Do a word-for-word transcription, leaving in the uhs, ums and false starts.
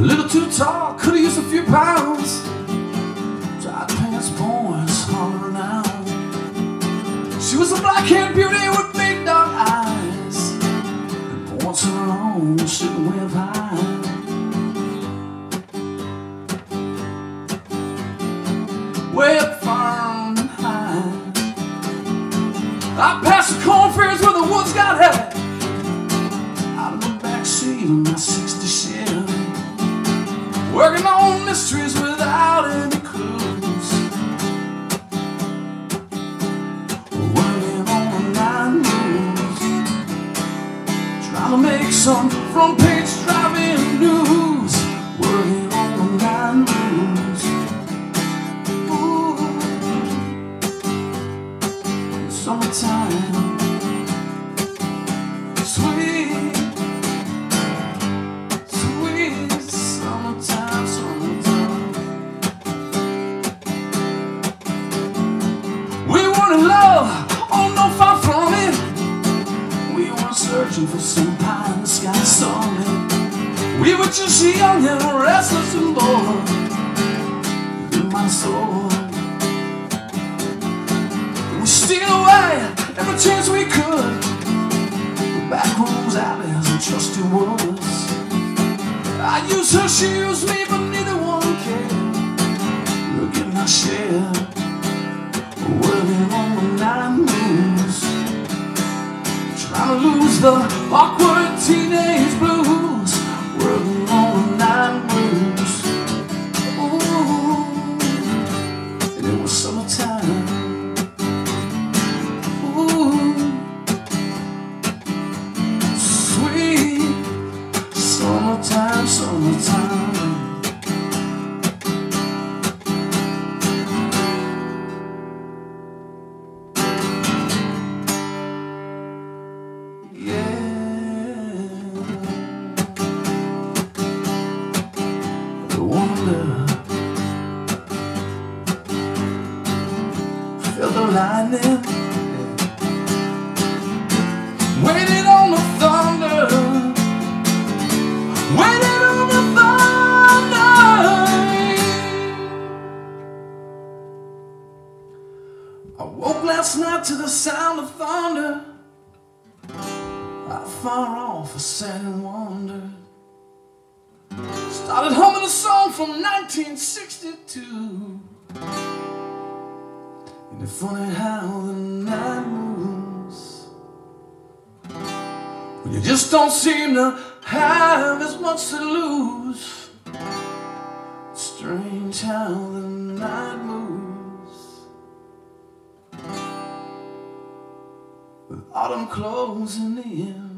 little too tall, could've used a few pounds. Tight pants boys hollering out. She was a black-haired beauty with big dark eyes, and points of her own sitting way up high. Way up far and high. I passed the cornfields where the woods got heavy. Out of the backseat of my sixty Chevy, working on mysteries without any clues. Working on the nine moves, trying to make some front page driving news. Working on the nine moves. Ooh, summertime, sweet, sweet summertime, summertime. We weren't in love, oh no, far from it. We weren't searching for some pie in the sky summit. We were just young and restless and bored in my soul. We steal away every chance we could, back rooms, alleys, and trusty woods. I used her, she used me, but neither one cared. We're getting our share, working on the nine moves, trying to lose the awkward teenage blues. Working on the nine moves. Ooh, and it was summertime. Summertime, summertime. Yeah, the wonder, feel the lightning, waiting on the thunder. Waiting on the thunder. I woke last night to the sound of thunder. Not far off, I sat and wondered. Started humming a song from nineteen sixty-two. Isn't it funny how the night moves when you just don't seem to have as much to lose? Strange how the night moves with autumn closing in.